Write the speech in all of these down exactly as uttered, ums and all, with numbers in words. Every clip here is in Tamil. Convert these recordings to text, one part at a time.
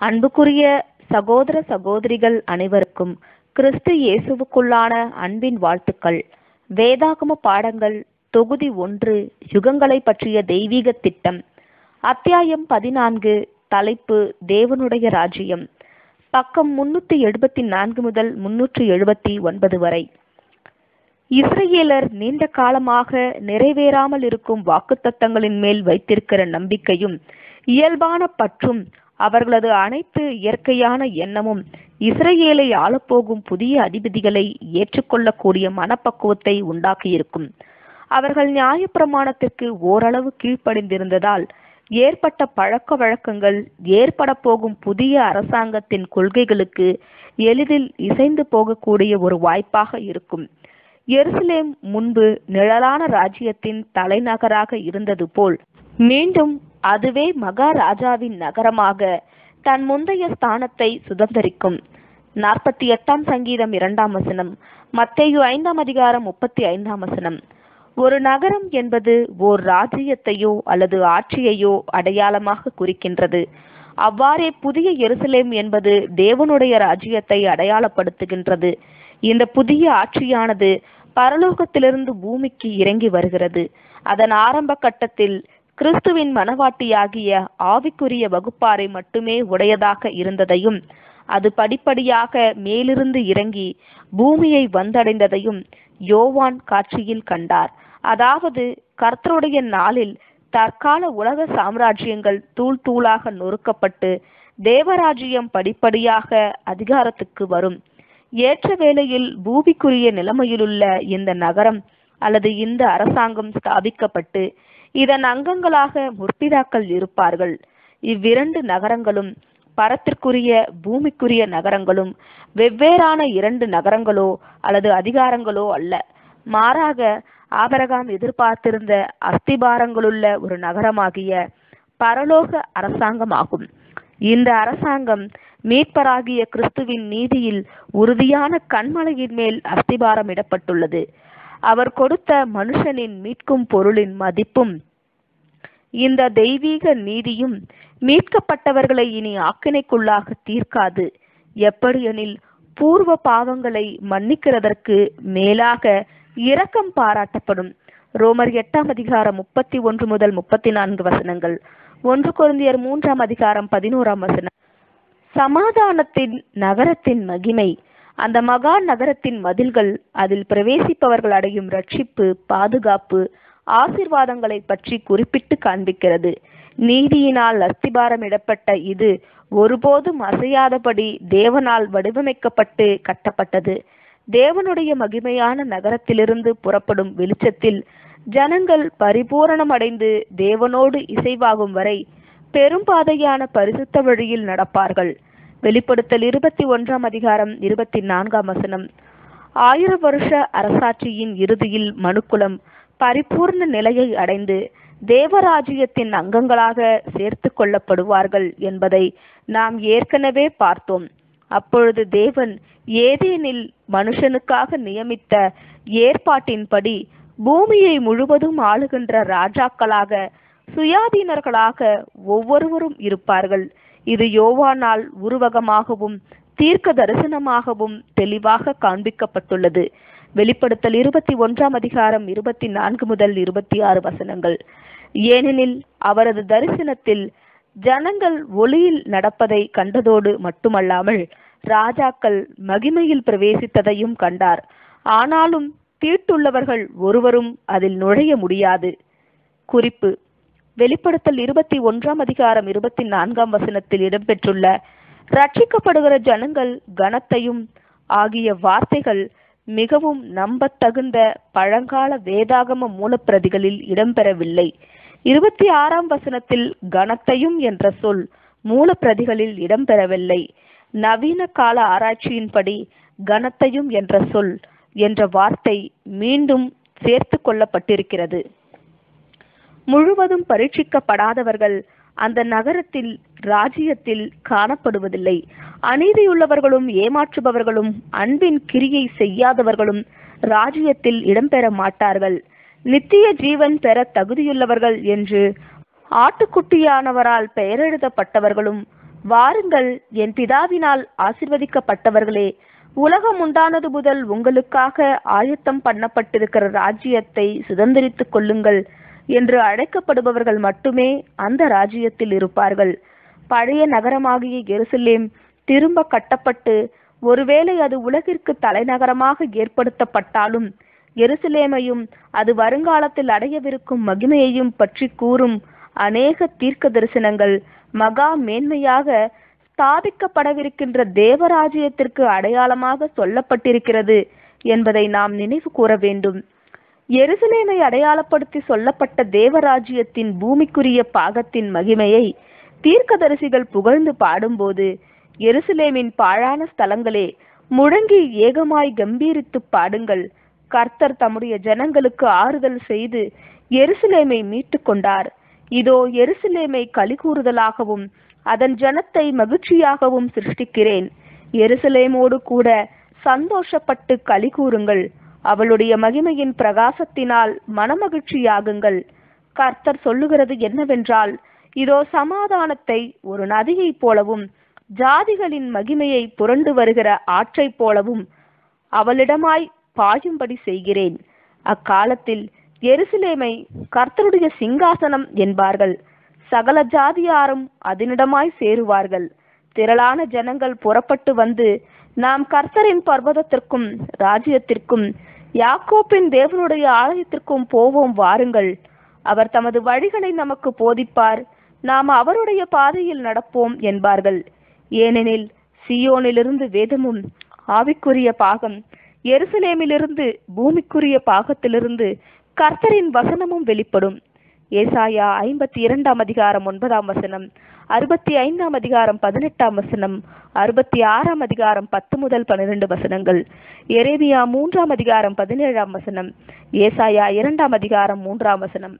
அன்புக்குரிய சகோதர சகோதரிகள் அனைவருக்கும் கிறிஸ்து இயேசுவுக்குள்ளான அன்பின் வாழ்த்துக்கள். வேதாகம பாடங்கள் தொகுதி ஒன்று, யுகங்களை பற்றிய தெய்வீக திட்டம். அத்தியாயம் பதினான்கு. தலைப்பு தேவனுடைய ராஜ்யம். பக்கம் முன்னூற்றி எழுபத்தி நான்கு முதல் முன்னூற்றி எழுபத்தி ஒன்பது வரை. இஸ்ரேலர் நீண்ட காலமாக நிறைவேறாமல் இருக்கும் வாக்குத்தத்தங்களின் மேல் வைத்திருக்கிற நம்பிக்கையும் இயல்பான பற்றும் அவர்களது அனைத்து இயற்கையான எண்ணமும் இஸ்ரேலை ஆளப்போகும் புதிய அதிபதிகளை ஏற்றுக்கொள்ளக்கூடிய மனப்பக்குவத்தை உண்டாக்கியிருக்கும். அவர்கள் நியாயப்பிரமாணத்திற்கு ஓரளவு கீழ்ப்படிந்திருந்ததால் ஏற்பட்ட பழக்க வழக்கங்கள் ஏற்பட போகும் புதிய அரசாங்கத்தின் கொள்கைகளுக்கு எளிதில் இசைந்து போகக்கூடிய ஒரு வாய்ப்பாக இருக்கும். எருசலேம் முன்பு நிழலான ராஜ்யத்தின் தலைநகராக இருந்தது போல் மீண்டும் அதுவே மகாராஜாவின் நகரமாக தன் முந்தைய ஸ்தானத்தை சுதந்திரிக்கும். நாற்பத்தி எட்டாம் சங்கீதம் இரண்டாம் வசனம், மத்தேயு ஐந்தாம் அதிகாரம் முப்பத்தி ஐந்தாம் வசனம். ஒரு நகரம் என்பது ஓர் ராஜ்யத்தையோ அல்லது ஆட்சியையோ அடையாளமாக குறிக்கின்றது. அவ்வாறே புதிய எருசலேம் என்பது தேவனுடைய ராஜ்யத்தை அடையாளப்படுத்துகின்றது. இந்த புதிய ஆட்சியானது பரலோகத்திலிருந்து பூமிக்கு இறங்கி வருகிறது. அதன் ஆரம்ப கட்டத்தில் கிறிஸ்துவின் மனவாட்டியாகிய ஆவிக்குரிய வகுப்பாரை மட்டுமே உடையதாக இருந்ததையும் அது படிப்படியாக மேலிருந்து இறங்கி பூமியை வந்தடைந்ததையும் யோவான் காட்சியில் கண்டார். அதாவது கர்த்தருடைய நாளில் தற்கால உலக சாம்ராஜ்யங்கள் தூள் தூளாக நொறுக்கப்பட்டு தேவராஜ்யம் படிப்படியாக அதிகாரத்துக்கு வரும். ஏற்ற வேளையில் பூமிக்குரிய நிலைமையிலுள்ள இந்த நகரம் அல்லது இந்த அரசாங்கம் ஸ்தாபிக்கப்பட்டு இதன் அங்கங்களாக முற்பிதாக்கள் இருப்பார்கள். இவ்விரண்டு நகரங்களும் பரத்திற்குரிய பூமிக்குரிய நகரங்களும் வெவ்வேறான இரண்டு நகரங்களோ அல்லது அதிகாரங்களோ அல்ல. மாறாக ஆபிரகாம் எதிர்பார்த்திருந்த அஸ்திபாரங்களுள்ள ஒரு நகரமாகிய பரலோக அரசாங்கமாகும். இந்த அரசாங்கம் மீட்பராகிய கிறிஸ்துவின் நீதியில் உறுதியான கண்மலையின் மேல் அஸ்திபாரம் இடப்பட்டுள்ளது. அவர் கொடுத்த மனுஷனின் மீட்கும் பொருளின் மதிப்பும் இந்த தெய்வீக நீதியும் மீட்கப்பட்டவர்களை இனி ஆக்கினைக்குள்ளாக தீர்க்காது. எப்படியெனில் பூர்வ பாவங்களை மன்னிக்கிறதற்கு மேலாக இரக்கம் பாராட்டப்படும். ரோமர் எட்டாம் அதிகாரம் முப்பத்தி ஒன்று முதல் முப்பத்தி நான்கு வசனங்கள், ஒன்று கொரிந்தியர் மூன்றாம் அதிகாரம் பதினோராம் வசனம். சமாதானத்தின் நகரத்தின் மகிமை, அந்த மகா நகரத்தின் மதில்கள், அதில் பிரவேசிப்பவர்கள் அடையும் ரட்சிப்பு, பாதுகாப்பு, ஆசீர்வாதங்களை பற்றி குறிப்பிட்டு காண்பிக்கிறது. நீதியினால் அஸ்திபாரம் இடப்பட்ட இது ஒருபோதும் அசையாதபடி தேவனால் வடிவமைக்கப்பட்டு கட்டப்பட்டது. தேவனுடைய மகிமையான நகரத்திலிருந்து புறப்படும் வெளிச்சத்தில் ஜனங்கள் பரிபூரணமடைந்து தேவனோடு இசைவாகும் வரை பெரும்பாதையான பரிசுத்த வழியில் நடப்பார்கள். வெளிப்படுத்தல் இருபத்தி ஒன்றாம் அதிகாரம் இருபத்தி நான்காம் வசனம். ஆயிரம் வருஷ அரசாட்சியின் இறுதியில் மனுக்குலம் பரிபூர்ண நிலையை அடைந்து தேவராஜ்யத்தின் அங்கங்களாக சேர்த்து கொள்ளப்படுவார்கள் என்பதை நாம் ஏற்கனவே பார்த்தோம். அப்பொழுது தேவன் ஏதேனில் மனுஷனுக்காக நியமித்த ஏற்பாட்டின்படி பூமியை முழுவதும் ஆளுகின்ற ராஜாக்களாக சுயாதீனர்களாக ஒவ்வொருவரும் இருப்பார்கள். இது யோவானால் உருவகமாகவும் தீர்க்க தரிசனமாகவும் தெளிவாக காண்பிக்கப்பட்டுள்ளது. வெளிப்படுத்தல் இருபத்தி ஒன்றாம் அதிகாரம் இருபத்தி நான்கு முதல் இருபத்தி ஆறு வசனங்கள். ஏனெனில் அவரது தரிசனத்தில் ஜனங்கள் ஒளியில் நடப்பதை கண்டதோடு மட்டுமல்லாமல் ராஜாக்கள் மகிமையில் பிரவேசித்ததையும் கண்டார். ஆனாலும் தீட்டுள்ளவர்கள் ஒருவரும் அதில் நுழைய முடியாது. குறிப்பு: வெளிப்படுத்தல் இருபத்தி ஒன்றாம் அதிகாரம் இருபத்தி நான்காம் வசனத்தில் இடம்பெற்றுள்ள ரட்சிக்கப்படுகிற ஜனங்கள் கனத்தையும் ஆகிய வார்த்தைகள் மிகவும் நம்பத்தகுந்த பழங்கால வேதாகம மூலப்பிரதிகளில் இடம்பெறவில்லை. இருபத்தி ஆறாம் வசனத்தில் கனத்தையும் என்ற சொல் மூலப்பிரதிகளில் இடம்பெறவில்லை. நவீன கால ஆராய்ச்சியின்படி கனத்தையும் என்ற சொல் என்ற வார்த்தை மீண்டும் சேர்த்து கொள்ளப்பட்டிருக்கிறது. முழுவதும் பரீட்சிக்கப்படாதவர்கள் அந்த நகரத்தில் ராஜ்யத்தில் காணப்படுவதில்லை. அநீதியுள்ளவர்களும் ஏமாற்றுபவர்களும் அன்பின் கிரியை செய்யாதவர்களும் ராஜ்யத்தில் இடம்பெற மாட்டார்கள். நித்திய ஜீவன் பெற தகுதியுள்ளவர்கள் என்று ஆட்டுக்குட்டியானவரால் பெயரெழுதப்பட்டவர்களும் வாருங்கள், என் பிதாவினால் ஆசிர்வதிக்கப்பட்டவர்களே, உலகம் உண்டானது முதல் உங்களுக்காக ஆயத்தம் பண்ணப்பட்டிருக்கிற ராஜ்யத்தை சுதந்திரித்துக் கொள்ளுங்கள் என்று அழைக்கப்படுபவர்கள் மட்டுமே அந்த ராஜ்யத்தில் இருப்பார்கள். பழைய நகரமாகிய எருசலேம் திரும்ப கட்டப்பட்டு ஒருவேளை அது உலகிற்கு தலைநகரமாக ஏற்படுத்தப்பட்டாலும் எருசலேமையும் அது வருங்காலத்தில் அடையவிருக்கும் மகிமையையும் பற்றி கூறும் அநேக தீர்க்க தரிசனங்கள் மகா மேன்மையாக ஸ்தாபிக்கப்படவிருக்கின்ற தேவராஜ்யத்திற்கு அடையாளமாக சொல்லப்பட்டிருக்கிறது என்பதை நாம் நினைவு கூற வேண்டும். எருசலேமை அடையாளப்படுத்தி சொல்லப்பட்ட தேவராஜ்யத்தின் பூமிக்குரிய பாகத்தின் மகிமையை தீர்க்கதரிசிகள் புகழ்ந்து பாடும்போது, எருசலேமின் பாழான ஸ்தலங்களே, முழங்கி ஏகமாய் கம்பீரித்து பாடுங்கள். கர்த்தர் தம்முடைய ஜனங்களுக்கு ஆறுதல் செய்து எருசலேமை மீட்டு கொண்டார். இதோ எருசலேமை களிகூறுதலாகவும் அதன் ஜனத்தை மகிழ்ச்சியாகவும் சிருஷ்டிக்கிறேன். எருசலேமோடு கூட சந்தோஷப்பட்டு களிகூறுங்கள். அவளுடைய மகிமையின் பிரகாசத்தினால் மனமகிழ்ச்சியாகுங்கள். கர்த்தர் சொல்லுகிறது என்னவென்றால், இதோ சமாதானத்தை ஒரு நதியைப் போலவும் ஜாதிகளின் மகிமையை புரண்டு வருகிற ஆற்றைப் போலவும் அவளிடமாய் பாயும்படி செய்கிறேன். அக்காலத்தில் எருசலேமை கர்த்தருடைய சிங்காசனம் என்பார்கள். சகல ஜாதியாரும் அதனிடமாய் சேருவார்கள். திரளான ஜனங்கள் புறப்பட்டு வந்து, நாம் கர்த்தரின் பர்வதத்திற்கும் ராஜ்யத்திற்கும் யாக்கோப்பின் தேவனுடைய ஆலயத்திற்கும் போவோம், வாருங்கள். அவர் தமது வழிகளை நமக்கு போதிப்பார், நாம் அவருடைய பாதையில் நடப்போம் என்பார்கள். ஏனெனில் சியோனிலிருந்து வேதமும் ஆவிக்குரிய பாகம், எருசலேமிலிருந்து பூமிக்குரிய பாகத்திலிருந்து கர்த்தரின் வசனமும் வெளிப்படும். ஏசாயா ஐம்பத்தி இரண்டாம் அதிகாரம் ஒன்பதாம் வசனம், அறுபத்தி ஐந்தாம் அதிகாரம் பதினெட்டாம் வசனம், அறுபத்தி ஆறாம் அதிகாரம் பத்து முதல் பன்னிரண்டு வசனங்கள், எரேமியா மூன்றாம் அதிகாரம் பதினேழாம் வசனம், ஏசாயா இரண்டாம் அதிகாரம் மூன்றாம் வசனம்.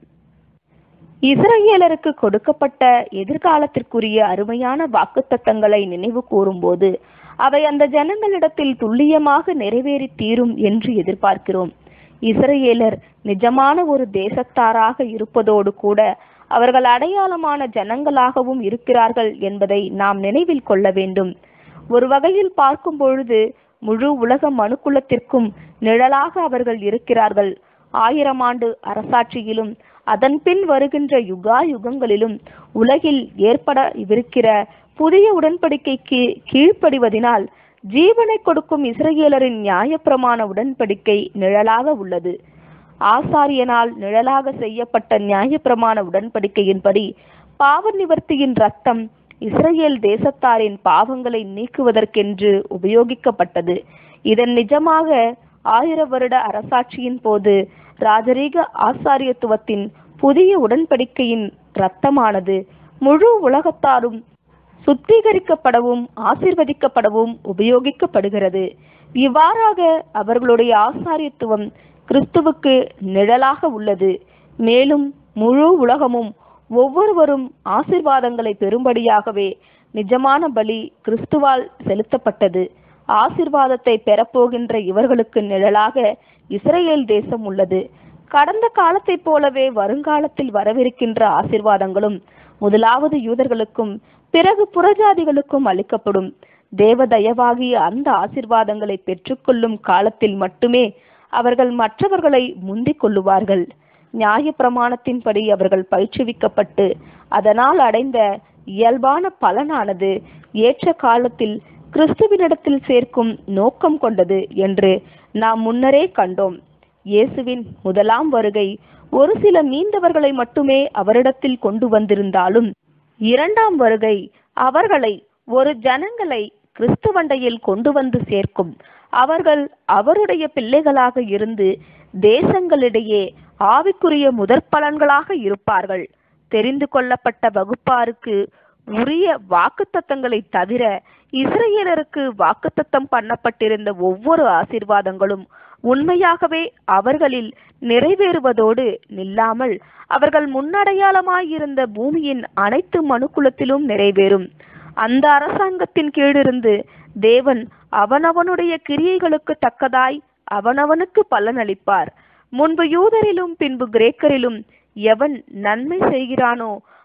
இஸ்ரவேலருக்கு கொடுக்கப்பட்ட எதிர்காலத்திற்குரிய அருமையான வாக்குத்தத்தங்களை நினைவு கூறும்போது அவை அந்த ஜனங்களிடத்தில் துல்லியமாக நிறைவேறி தீரும் என்று எதிர்பார்க்கிறோம். இஸ்ரவேலர் நிஜமான ஒரு தேசத்தாராக இருப்பதோடு கூட அவர்கள் அடையாளமான ஜனங்களாகவும் இருக்கிறார்கள் என்பதை நாம் நினைவில் கொள்ள வேண்டும். ஒரு வகையில் பார்க்கும் பொழுது முழு உலக மனுக்குலத்திற்கும் நிழலாக அவர்கள் இருக்கிறார்கள். ஆயிரம் ஆண்டு அரசாட்சியிலும் அதன் பின் வருகின்ற யுகா யுகங்களிலும் உலகில் ஏற்படவிருக்கிற புதிய உடன்படிக்கைக்கு கீழ்ப்படிவதினால் ஜீவனை கொடுக்கும் இஸ்ரவேலரின் நியாயப்பிரமாண உடன்படிக்கை நிழலாக உள்ளது. ஆசாரியனால் நிழலாக செய்யப்பட்ட நியாயப்பிரமாண உடன்படிக்கையின்படி பாவ நிவர்த்தியின் இரத்தம் இஸ்ரவேல் தேசத்தாரின் பாவங்களை நீக்குவதற்கென்று உபயோகிக்கப்பட்டது. இதன் நிஜமாக ஆயிர வருட அரசாட்சியின் போது ராஜரீக ஆசாரியத்துவத்தின் புதிய உடன்படிக்கையின் இரத்தமானது முழு உலகத்தாரும் சுத்திகரிக்கப்படவும் ஆசீர்வதிக்கப்படவும் உபயோகிக்கப்படுகிறது. இவ்வாறாக அவர்களுடைய ஆசாரியத்துவம் கிறிஸ்துவுக்கு நிழலாக உள்ளது. மேலும் முழு உலகமும் ஒவ்வொருவரும் ஆசீர்வாதங்களை பெறும்படியாகவே நிஜமான பலி கிறிஸ்துவால் செலுத்தப்பட்டது. ஆசீர்வாதத்தை பெறப்போகின்ற இவர்களுக்கு நிழலாக இஸ்ரவேல் தேசம் உள்ளது. கடந்த காலத்தைப் போலவே வருங்காலத்தில் வரவிருக்கின்ற ஆசீர்வாதங்களும் முதலாவது யூதர்களுக்கும் பிறகு புறஜாதிகளுக்கும் அளிக்கப்படும். தேவதயவாகிய அந்த ஆசீர்வாதங்களை பெற்றுக்கொள்ளும் காலத்தில் மட்டுமே அவர்கள் மற்றவர்களை முந்திக் கொள்ளுவார்கள். நியாய பிரமாணத்தின்படி அவர்கள் பயிற்றுவிக்கப்பட்டு அதனால் அடைந்த இயல்பான பலனானது ஏற்ற காலத்தில் கிறிஸ்துவினிடத்தில் சேர்க்கும் நோக்கம் கொண்டது என்று நாம் முன்னரே கண்டோம். இயேசுவின் முதலாம் வருகை ஒரு சில மீண்டவர்களை மட்டுமே அவரிடத்தில் கொண்டு வந்திருந்தாலும் இரண்டாம் வருகை அவர்களை ஒரு ஜனங்களை கிறிஸ்துவண்டையில் கொண்டு வந்து சேர்க்கும். அவர்கள் அவருடைய பிள்ளைகளாக இருந்து தேசங்களிடையே ஆவிக்குரிய முதற் பலன்களாக இருப்பார்கள். தெரிந்து கொள்ளப்பட்ட வகுப்பாருக்கு உரிய வாக்குத்தத்தங்களை தவிர இஸ்ரவேலருக்கு வாக்குத்தத்தம் பண்ணப்பட்டிருந்த ஒவ்வொரு ஆசீர்வாதங்களும் உண்மையாகவே அவர்களில் நிறைவேறுவதோடு நில்லாமல் அவர்கள் முன்னடையாளமாயிருந்த பூமியின் அனைத்து மனுக்குலத்திலும் நிறைவேறும். அந்த அரசாங்கத்தின் கீழிருந்து தேவன் அவனவனுடைய கிரியைகளுக்கு தக்கதாய் அவனவனுக்கு பலனளிப்பார். முன்பு யூதரிலும் பின்பு கிரேக்கரிலும் எவன் நன்மை செய்கிறானோ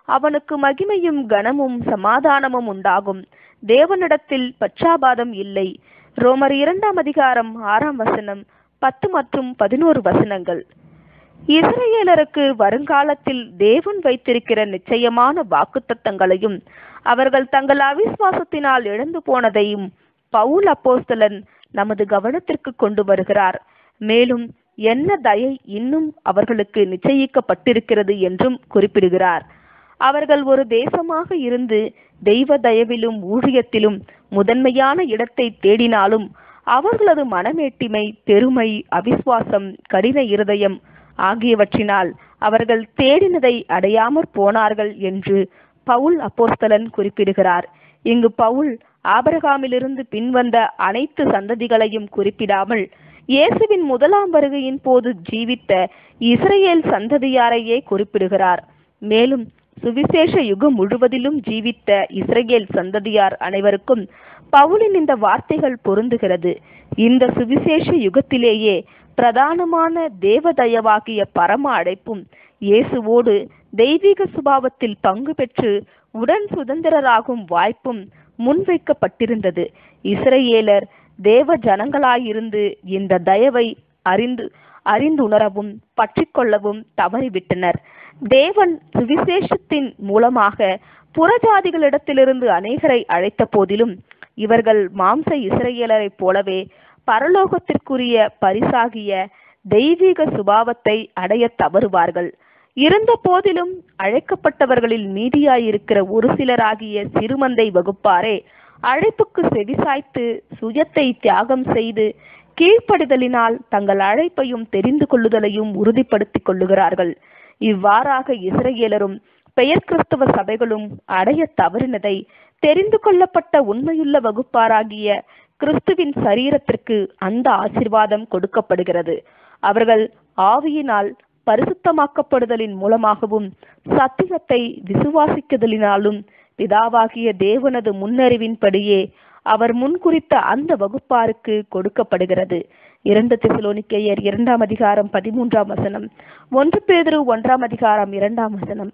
அவனுக்கு மகிமையும் கனமும் சமாதானமும் உண்டாகும். தேவனிடத்தில் பட்சாபாதம் இல்லை. ரோமர் இரண்டாம் அதிகாரம் ஆறாம் வசனம், பத்து மற்றும் பதினோரு வசனங்கள். இஸ்ரவேலருக்கு வருங்காலத்தில் தேவன் வைத்திருக்கிற நிச்சயமான வாக்குத்தத்தங்களையும் அவர்கள் தங்கள் அவிசுவாசத்தினால் இழந்து போனதையும் பவுல் அப்போஸ்தலன் நமது கவனத்திற்கு கொண்டு வருகிறார். மேலும் என்ன தயை இன்னும் அவர்களுக்கு நிச்சயிக்கப்பட்டிருக்கிறது என்றும் குறிப்பிடுகிறார். அவர்கள் ஒரு தேசமாக இருந்து தெய்வ தயவிலும் ஊழியத்திலும் முதன்மையான இடத்தை தேடினாலும் அவர்களது மனமேட்டிமை, பெருமை, அவிசுவாசம், கடின இருதயம் ஆகியவற்றினால் அவர்கள் தேடினதை அடையாமற் போனார்கள் என்று பவுல் அப்போஸ்தலன் குறிப்பிடுகிறார். இங்கு பவுல் ஆபிரகாமிலிருந்து பின்வந்த அனைத்து சந்ததிகளையும் குறிப்பிடாமல் இயேசுவின் முதலாம் வருகையின் போது ஜீவித்த இஸ்ரவேல் சந்ததியாரையே குறிப்பிடுகிறார். மேலும் சுவிசேஷ யுகம் முழுவதிலும் ஜீவித்த இஸ்ரவேல் சந்ததியார் அனைவருக்கும் பவுலின் இந்த வார்த்தைகள் பொருந்துகிறது. இந்த சுவிசேஷ யுகத்திலேயே பிரதானமான தேவதயவாகிய பரம அழைப்பும் இயேசுவோடு தெய்வீக சுபாவத்தில் பங்கு பெற்று உடன் சுதந்திரராகும் வாய்ப்பும் முன்வைக்கப்பட்டிருந்தது. இஸ்ரவேலர் தேவ ஜனங்களாயிருந்து இந்த தயவை அறிந்து அறிந்துணரவும் பற்றி கொள்ளவும் தவறிவிட்டனர். தேவன் சுவிசேஷத்தின் மூலமாக புறஜாதிகளிடத்திலிருந்து அநேகரை அழைத்த போதிலும் இவர்கள் மாம்ச இஸ்ரவேலரை போலவே பரலோகத்திற்குரிய பரிசாகிய தெய்வீக சுபாவத்தை அடைய தவறுவார்கள். இருந்த போதிலும் அழைக்கப்பட்டவர்களில் மீதியாயிருக்கிற ஒரு சிலராகிய சிறுமந்தை வகுப்பாரே அழைப்புக்கு செவிசாய்த்து சுயத்தை தியாகம் செய்து கீழ்ப்படிதலினால் தங்கள் அழைப்பையும் தெரிந்து கொள்ளுதலையும் உறுதிப்படுத்திக் கொள்ளுகிறார்கள். இவ்வாறாக இஸ்ரவேலரும் பெயர் கிறிஸ்தவ சபைகளும் அடைய தவறினதை தெரிந்து கொள்ளப்பட்ட உண்மையுள்ள வகுப்பாராகிய கிறிஸ்துவின் சரீரத்திற்கு அந்த ஆசீர்வாதம் கொடுக்கப்படுகிறது. அவர்கள் ஆவியினால் பரிசுத்தமாக்கப்படுதலின் மூலமாகவும் சத்தியத்தை விசுவாசிக்குதலினாலும் பிதாவாகிய தேவனது முன்னறிவின்படியே அவர் முன்குறித்த அந்த வகுப்பாருக்கு கொடுக்கப்படுகிறது. இரண்டு தெசலோனிக்கேயர் இரண்டாம் அதிகாரம் பதிமூன்றாம் வசனம், ஒன்று பேதுரு ஒன்றாம் அதிகாரம் இரண்டாம் வசனம்.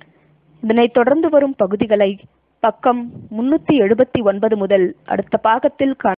இதனைத் தொடர்ந்து வரும் பகுதிகளை பக்கம் முன்னூத்தி எழுபத்தி ஒன்பது முதல் அடுத்த பாகத்தில்